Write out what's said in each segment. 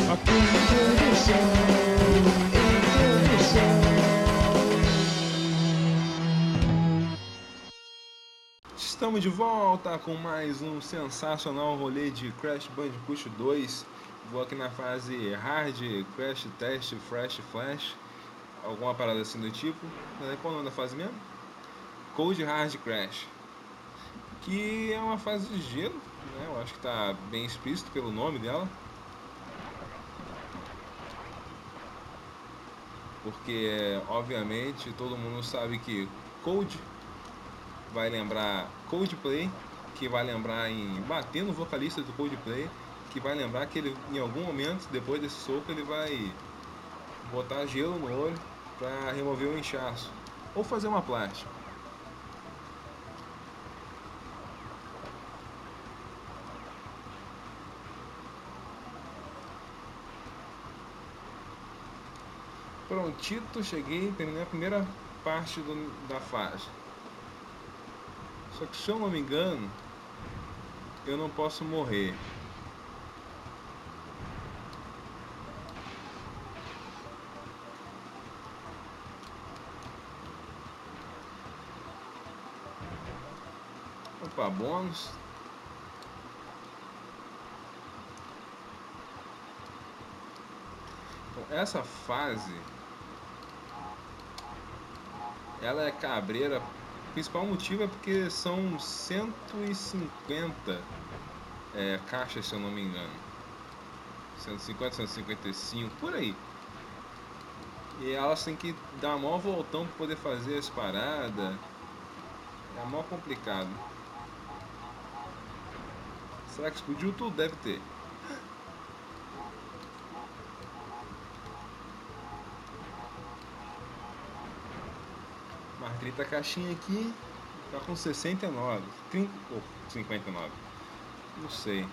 Estamos de volta com mais um sensacional rolê de Crash Bandicoot 2. Vou aqui na fase Hard, Crash Test, Fresh Flash, alguma parada assim do tipo. Qual o nome da fase mesmo? Cold Hard Crash, que é uma fase de gelo, né? Eu acho que está bem explícito pelo nome dela. Porque, obviamente, todo mundo sabe que Cold vai lembrar Coldplay, que vai lembrar em bater no vocalista do Coldplay, que vai lembrar que ele, em algum momento, depois desse soco, ele vai botar gelo no olho para remover o inchaço ou fazer uma plástica. Prontito, cheguei, terminei a primeira parte da fase. Só que, se eu não me engano, eu não posso morrer. Opa, bônus. Então, essa fase, ela é cabreira. O principal motivo é porque são 150 caixas, se eu não me engano. 150, 155, por aí. E elas têm que dar maior voltão para poder fazer as paradas. É mó complicado. Será que explodiu tudo? Deve ter. Mas 30 caixinha aqui. Tá com 69. 30 ou 59. Não sei.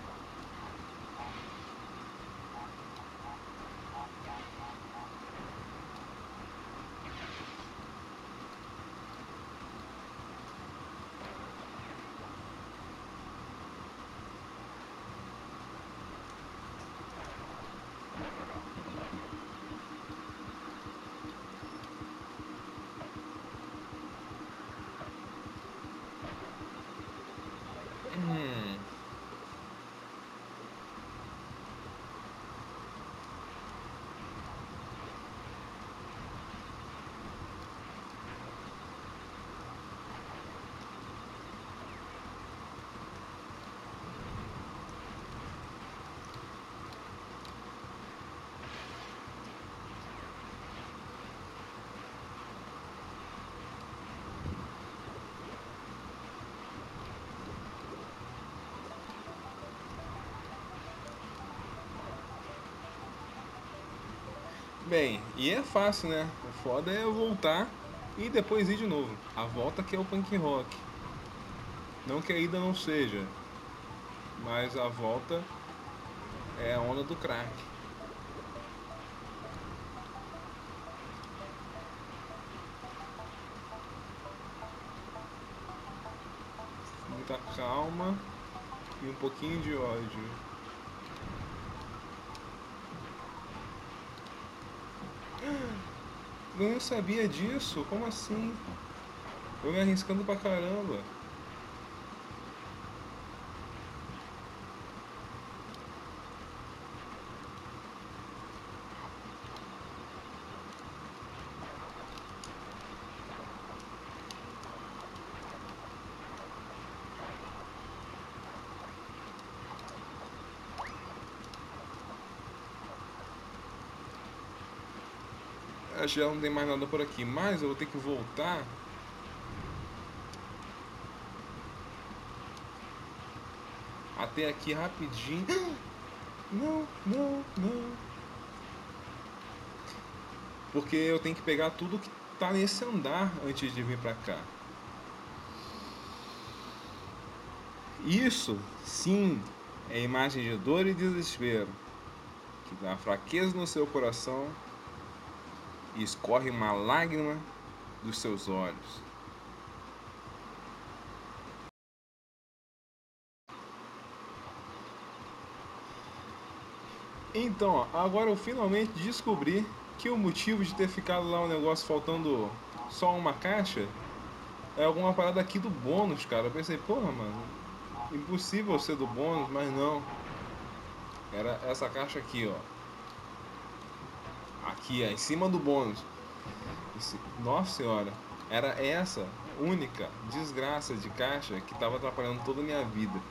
Bem, e é fácil, né? O foda é eu voltar e depois ir de novo. A volta que é o punk rock. Não que a ida não seja, mas a volta é a onda do crack. Muita calma e um pouquinho de ódio. Eu não sabia disso, como assim? Eu me arriscando pra caramba. Acho que já não tem mais nada por aqui, mas eu vou ter que voltar. Até aqui rapidinho. Não, não, não. Porque eu tenho que pegar tudo que tá nesse andar antes de vir pra cá. Isso, sim, é imagem de dor e desespero, que dá fraqueza no seu coração e escorre uma lágrima dos seus olhos. Então, ó, agora eu finalmente descobri que o motivo de ter ficado lá um negócio faltando só uma caixa é alguma parada aqui do bônus, cara. Eu pensei, porra, mano, impossível ser do bônus, mas não. Era essa caixa aqui, ó. Aqui, ó, em cima do bônus. Nossa senhora, era essa única desgraça de caixa que tava atrapalhando toda a minha vida.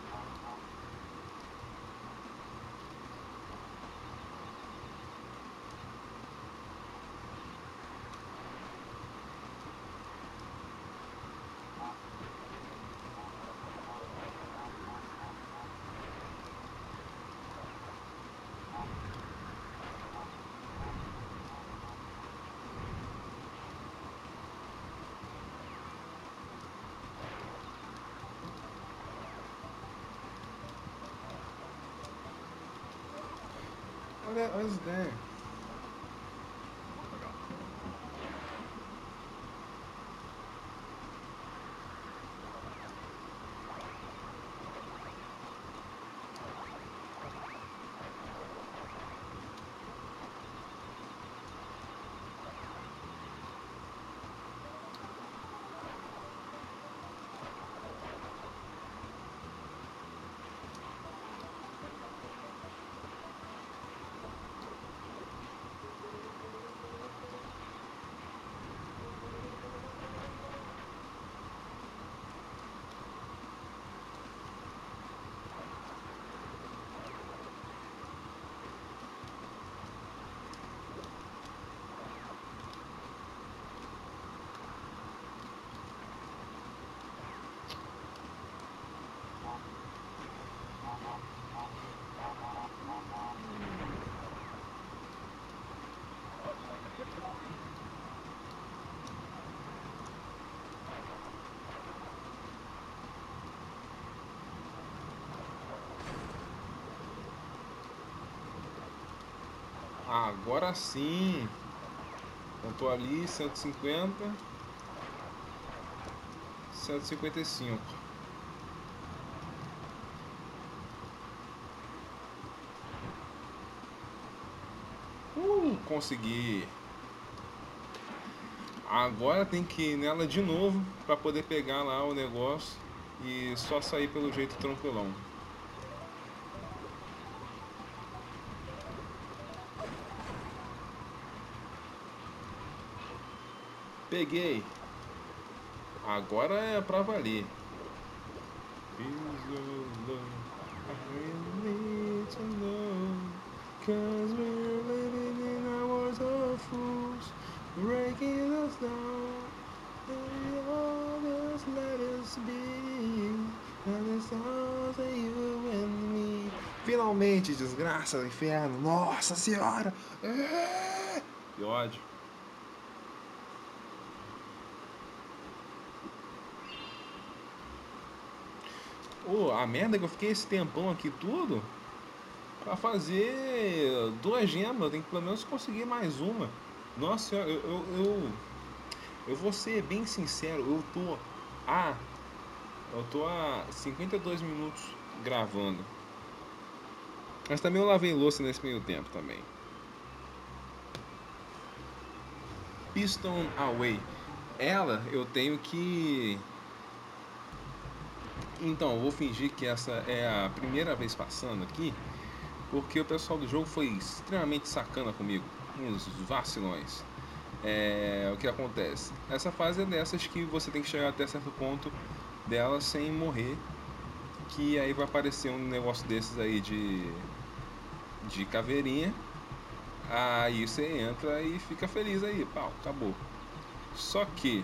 Olha as ideias. Agora sim. Eu tô ali, 150, 155. Consegui. Agora tem que ir nela de novo para poder pegar lá o negócio e só sair pelo jeito tranquilão. Peguei. Agora é pra valer. Breaking us down, and all this let us be, and it's all that you and me. Finalmente, desgraça do inferno, nossa senhora! Que ódio. A merda que eu fiquei esse tempão aqui tudo pra fazer duas gemas, eu tenho que pelo menos conseguir mais uma. Nossa, eu vou ser bem sincero, a eu tô a 52 minutos gravando. Mas também eu lavei louça nesse meio tempo também. Piston Away. Ela eu tenho que. Então, eu vou fingir que essa é a primeira vez passando aqui, porque o pessoal do jogo foi extremamente sacana comigo. Uns vacilões. O que acontece? Essa fase é dessas que você tem que chegar até certo ponto dela sem morrer. Que aí vai aparecer um negócio desses aí de caveirinha. Aí você entra e fica feliz aí, pau, acabou. Só que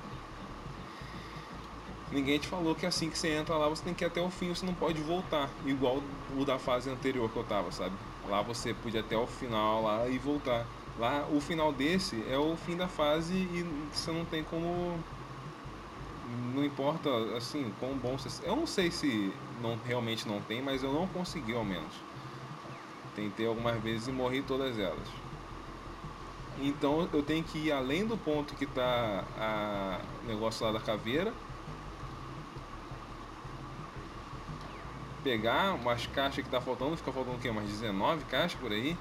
ninguém te falou que assim que você entra lá você tem que ir até o fim, você não pode voltar. Igual o da fase anterior que eu tava, sabe? Lá você podia até o final lá e voltar. Lá o final desse é o fim da fase e você não tem como. Não importa assim quão bom você. Eu não sei se não, realmente não tem, mas eu não consegui ao menos. Tentei algumas vezes e morri todas elas. Então eu tenho que ir além do ponto que tá o negócio lá da caveira. pegar umas caixas que tá faltando. Fica faltando o quê? Umas 19 caixas por aí.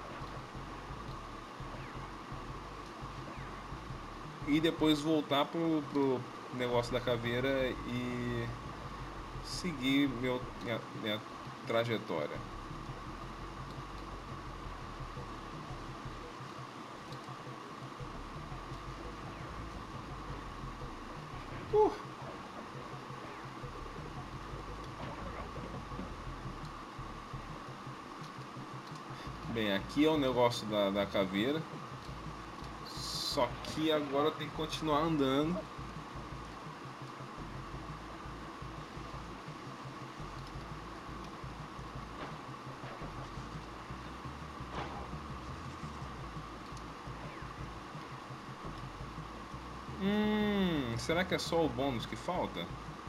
E depois voltar pro negócio da caveira e seguir minha trajetória. Uh. Bem, aqui é o negócio da caveira. Só que agora tem que continuar andando. Será que é só o bônus que falta?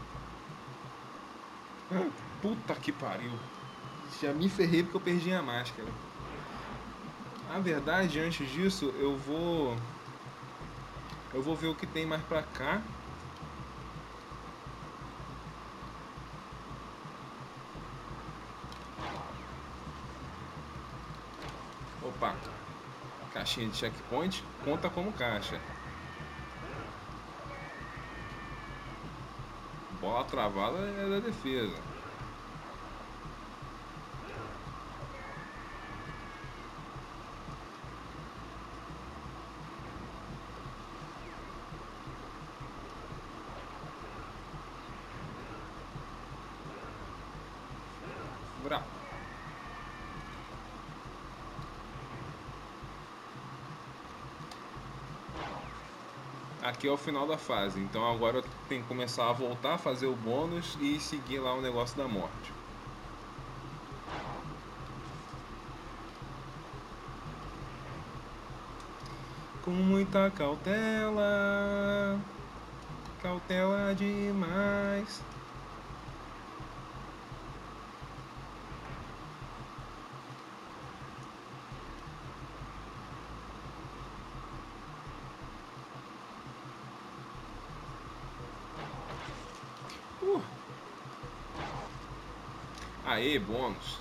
Puta que pariu. Já me ferrei porque eu perdi a máscara. Na verdade, antes disso, eu vou ver o que tem mais pra cá. Opa, caixinha de checkpoint conta como caixa. Bola travada é da defesa. Brau. Aqui é o final da fase, então agora eu tenho que começar a voltar a fazer o bônus e seguir lá o negócio da morte. Com muita cautela, cautela demais. Uh. Aê, bônus.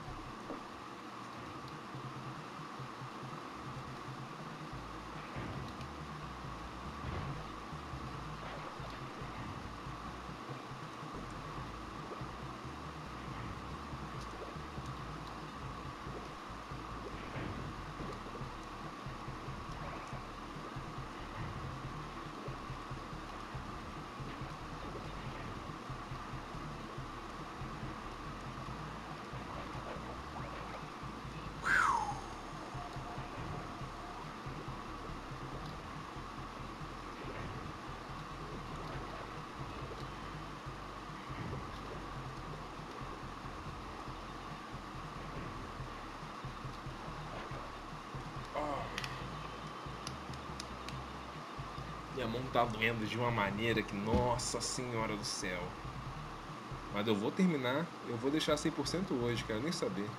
Minha mão tá doendo de uma maneira que, nossa senhora do céu. Mas eu vou terminar, eu vou deixar 100% hoje, quero nem saber.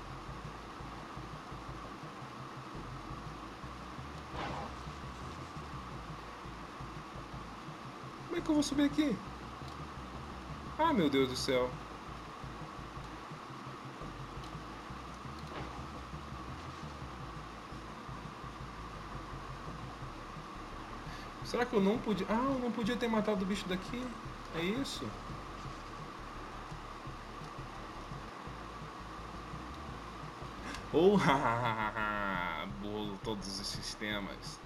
Como é que eu vou subir aqui? Ah, meu Deus do céu. Será que eu não podia... Ah, eu não podia ter matado o bicho daqui? É isso? Oh, bolo todos os sistemas.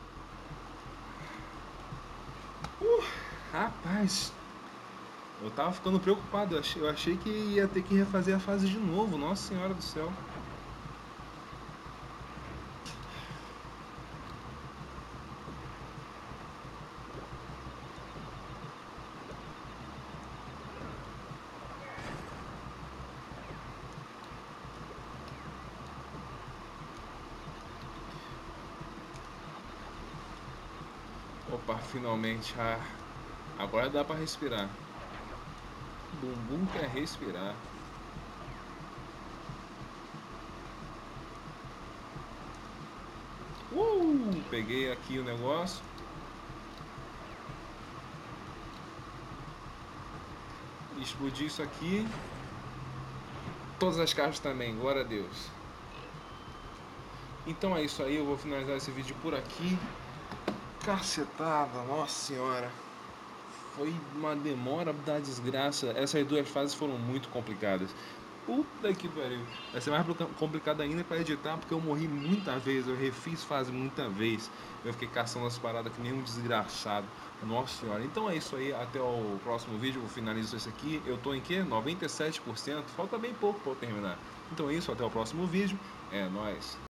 Rapaz, eu tava ficando preocupado. Eu achei que ia ter que refazer a fase de novo. Nossa senhora do céu. Opa, finalmente. Ah, agora dá pra respirar. Bumbum quer respirar. Peguei aqui o negócio. Explodi isso aqui. todas as caixas também, glória a Deus. Então é isso aí, eu vou finalizar esse vídeo por aqui. Cacetada, nossa senhora. Foi uma demora da desgraça. Essas duas fases foram muito complicadas. Puta que pariu. Vai ser mais complicado ainda pra editar, porque eu morri muita vez. Eu refiz fase muita vez. Eu fiquei caçando as paradas que nem um desgraçado. Nossa senhora. Então é isso aí. Até o próximo vídeo. Eu finalizo esse aqui. Eu tô em que? 97%. Falta bem pouco pra eu terminar. Então é isso. Até o próximo vídeo. É nóis.